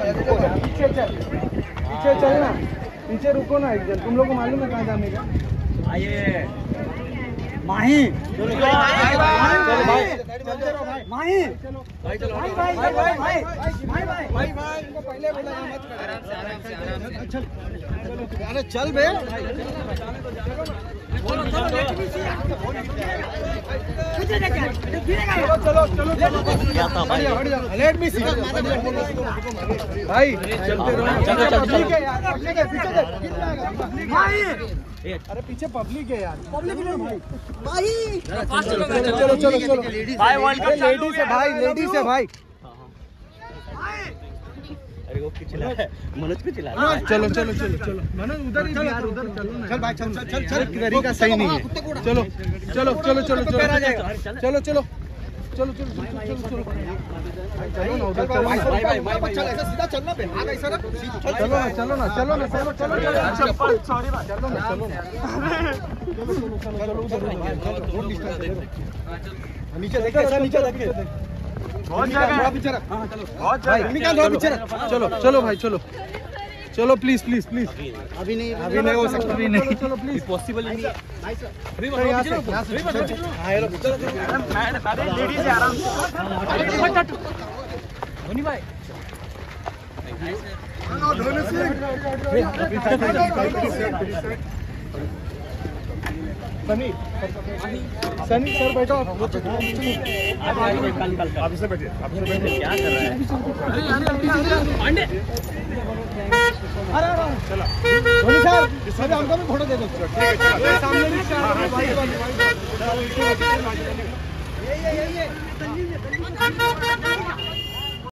पीछे चलना, पीछे रुको ना एक जन। तुम लोग को मालूम है कहाँ जाने का? आइए माही, चलो भाई, माही, भाई चलो भाई, इनको पहले बोला मत कर। अरे चल बे, लेट मी सी भाई, चलते रहो। पब्लिक है यार, अरे पीछे पब्लिक है यार, पब्लिक है भाई। चलो चलो चलो भाई, लेडीज है भाई, लेडीज है भाई। अरे वो चिल्ला है, मनोज को चिल्ला। चलो चलो चलो चलो मनोज, उधर ही यार, उधर चलो ना। चल भाई, चल चल चल चल, तरीका सही नहीं है। चलो चलो चलो चलो चलो चलो चलो चलो चलो चलो चलो ना, उधर चलो भाई भाई, चल ऐसा सीधा चलना पे, आगे ऐसा रख, चलो ना चलो ना चलो ना चलो चलो चलो, सॉरी भाई, चलो ना चलो ना, चलो चलो चलो, नीचे देखो, ऐसा नीचे देखो, बहुत जगह पीछे रख, बहुत जगह निकाल दो पीछे रख। चलो चलो भाई, चलो चलो प्लीज प्लीज प्लीज, अभी नहीं हो सकता, अभी नहीं, चलो प्लीज, पॉसिबल नहीं है भाई सर। अभी यहाँ से हां हेलो, मैं लेडीज है, आराम से धोनी भाई, धोनी सनी सनी सर बैठो, आप इससे बैठिए, आप इससे बैठिए। क्या कर रहा है पांडे? अरे चला धोनी सर, अरे हमको भी फोटो दे दो। ठीक है, सामने भी भाई,